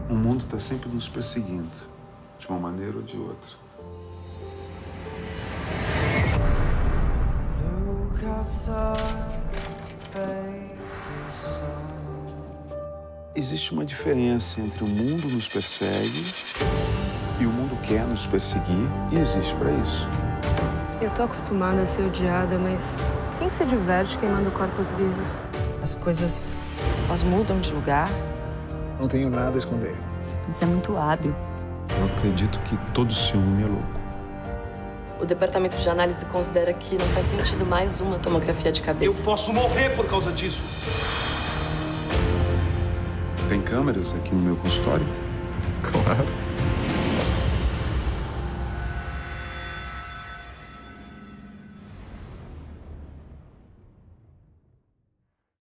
O mundo está sempre nos perseguindo, de uma maneira ou de outra. Existe uma diferença entre o mundo nos persegue e o mundo quer nos perseguir e existe para isso. Eu tô acostumada a ser odiada, mas quem se diverte queimando corpos vivos? As coisas, elas mudam de lugar. Não tenho nada a esconder. Você é muito hábil. Eu acredito que todo ciúme é louco. O departamento de análise considera que não faz sentido mais uma tomografia de cabeça. Eu posso morrer por causa disso. Tem câmeras aqui no meu consultório? Claro.